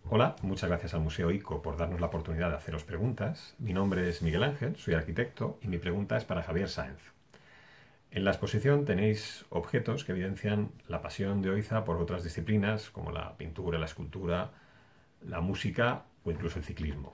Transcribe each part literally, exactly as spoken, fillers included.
Hola, muchas gracias al Museo ICO por darnos la oportunidad de haceros preguntas. Mi nombre es Miguel Ángel, soy arquitecto y mi pregunta es para Javier Sáenz. En la exposición tenéis objetos que evidencian la pasión de Oiza por otras disciplinas como la pintura, la escultura, la música o incluso el ciclismo.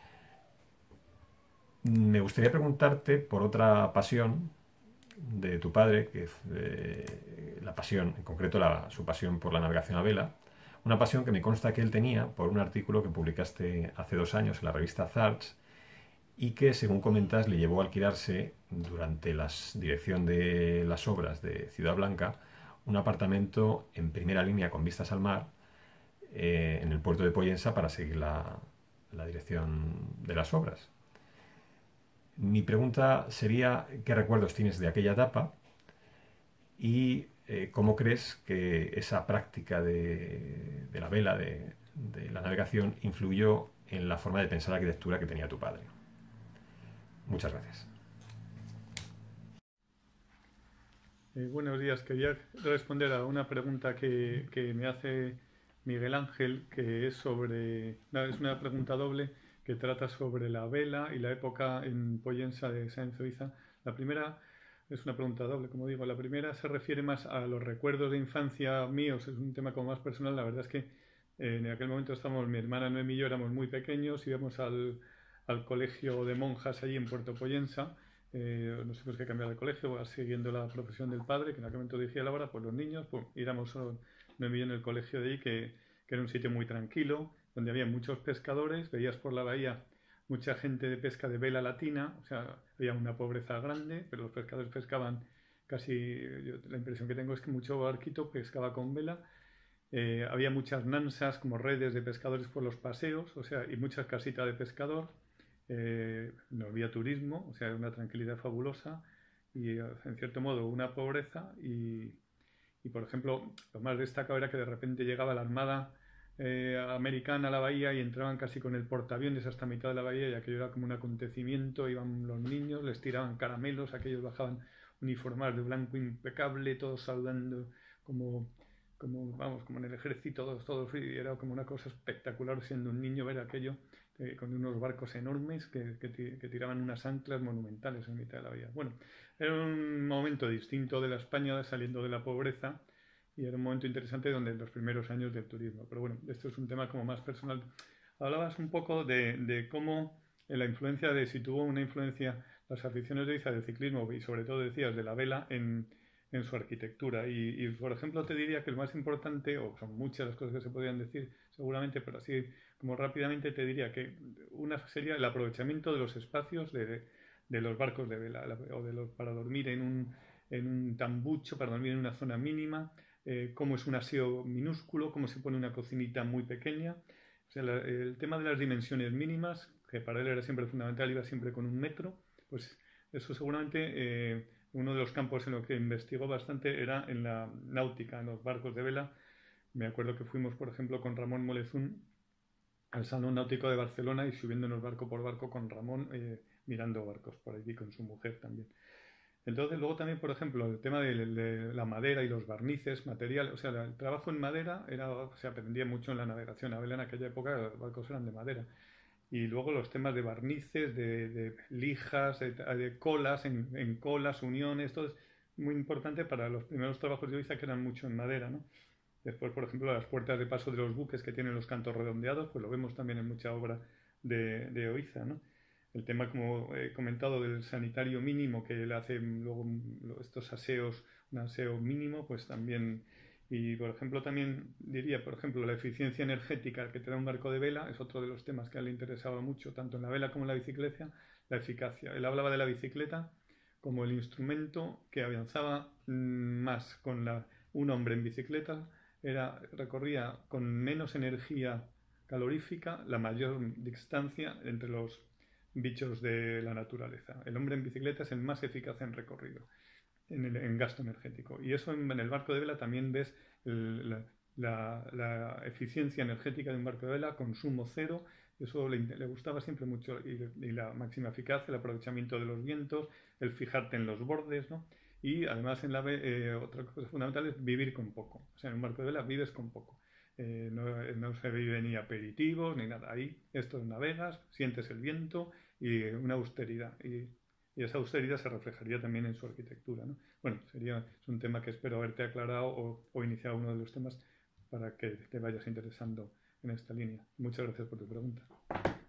Me gustaría preguntarte por otra pasión de tu padre, que es eh, la pasión, en concreto la- su pasión por la navegación a vela, una pasión que me consta que él tenía por un artículo que publicaste hace dos años en la revista Zarts y que, según comentas, le llevó a alquilarse durante la dirección de las obras de Ciudad Blanca un apartamento en primera línea con vistas al mar eh, en el puerto de Pollensa para seguir la, la dirección de las obras. Mi pregunta sería, ¿qué recuerdos tienes de aquella etapa y eh, cómo crees que esa práctica de, de la vela, de, de la navegación, influyó en la forma de pensar la arquitectura que tenía tu padre? Muchas gracias. Eh, buenos días. Quería responder a una pregunta que, que me hace Miguel Ángel, que es sobre, no, es una pregunta doble que trata sobre la vela y la época en Pollensa de Sáenz de Oiza. La primera es una pregunta doble, como digo. La primera se refiere más a los recuerdos de infancia míos, es un tema como más personal. La verdad es que eh, en aquel momento estábamos, mi hermana Noemí y yo éramos muy pequeños, íbamos al, al colegio de monjas allí en Puerto Pollensa. Eh, nos tuvimos que cambiar de colegio, siguiendo la profesión del padre, que en aquel momento dirigía la obra, pues los niños, pues íbamos a me envié en el colegio de ahí, que, que era un sitio muy tranquilo, donde había muchos pescadores, veías por la bahía mucha gente de pesca de vela latina, o sea, había una pobreza grande, pero los pescadores pescaban casi, yo, la impresión que tengo es que mucho barquito pescaba con vela. Eh, había muchas nansas como redes de pescadores por los paseos, o sea, y muchas casitas de pescador. Eh, no había turismo, o sea, una tranquilidad fabulosa y, en cierto modo, una pobreza. Y, y, por ejemplo, lo más destacado era que de repente llegaba la armada eh, americana a la bahía y entraban casi con el portaaviones hasta mitad de la bahía y aquello era como un acontecimiento. Iban los niños, les tiraban caramelos, aquellos bajaban uniformados de blanco impecable, todos saludando como como vamos, como en el ejército, todos, todos, y era como una cosa espectacular siendo un niño ver aquello eh, con unos barcos enormes que, que, que, tiraban unas anclas monumentales en mitad de la bahía. Bueno, era un momento distinto de la España saliendo de la pobreza y era un momento interesante donde los primeros años del turismo. Pero bueno, esto es un tema como más personal. Hablabas un poco de, de cómo la influencia de si tuvo una influencia las aficiones de Iza del ciclismo y sobre todo decías de la vela en, en su arquitectura. Y, y, por ejemplo, te diría que el más importante, o son muchas las cosas que se podrían decir seguramente, pero así como rápidamente te diría que una sería el aprovechamiento de los espacios de, de los barcos de vela o de los para dormir en un, en un tambucho, para dormir en una zona mínima, eh, cómo es un aseo minúsculo, cómo se pone una cocinita muy pequeña. O sea, la, el tema de las dimensiones mínimas, que para él era siempre fundamental, iba siempre con un metro, pues eso seguramente eh, uno de los campos en los que investigó bastante era en la náutica, en los barcos de vela. Me acuerdo que fuimos, por ejemplo, con Ramón Molezún al Salón Náutico de Barcelona y subiéndonos barco por barco con Ramón, eh, mirando barcos por allí con su mujer también. Entonces, luego también, por ejemplo, el tema de, de la madera y los barnices, materiales, o sea, el trabajo en madera era, se aprendía mucho en la navegación a vela en aquella época, los barcos eran de madera. Y luego los temas de barnices, de, de lijas, de, de colas, en, en, colas, uniones, todo es muy importante para los primeros trabajos de Oiza que eran mucho en madera, ¿no? Después, por ejemplo, las puertas de paso de los buques que tienen los cantos redondeados, pues lo vemos también en mucha obra de, de Oiza, ¿no? El tema, como he comentado, del sanitario mínimo, que él hace luego estos aseos, un aseo mínimo, pues también. Y, por ejemplo, también diría, por ejemplo, la eficiencia energética que te da un barco de vela es otro de los temas que a él le interesaba mucho, tanto en la vela como en la bicicleta, la eficacia. Él hablaba de la bicicleta como el instrumento que avanzaba más con la, un hombre en bicicleta, era, recorría con menos energía calorífica la mayor distancia entre los bichos de la naturaleza. El hombre en bicicleta es el más eficaz en recorrido, en, el, en gasto energético. Y eso en, en, el barco de vela también ves el, la, la, la, eficiencia energética de un barco de vela, consumo cero. Eso le, le gustaba siempre mucho. Y, y, la máxima eficacia, el aprovechamiento de los vientos, el fijarte en los bordes, ¿no? Y además en la eh, otra cosa fundamental es vivir con poco. O sea, en un barco de vela vives con poco. eh, no, no se vive ni aperitivos ni nada. Ahí esto navegas, sientes el viento y una austeridad. Y, y esa austeridad se reflejaría también en su arquitectura, ¿no? Bueno, sería, es un tema que espero haberte aclarado o, o iniciado uno de los temas para que te vayas interesando en esta línea. Muchas gracias por tu pregunta.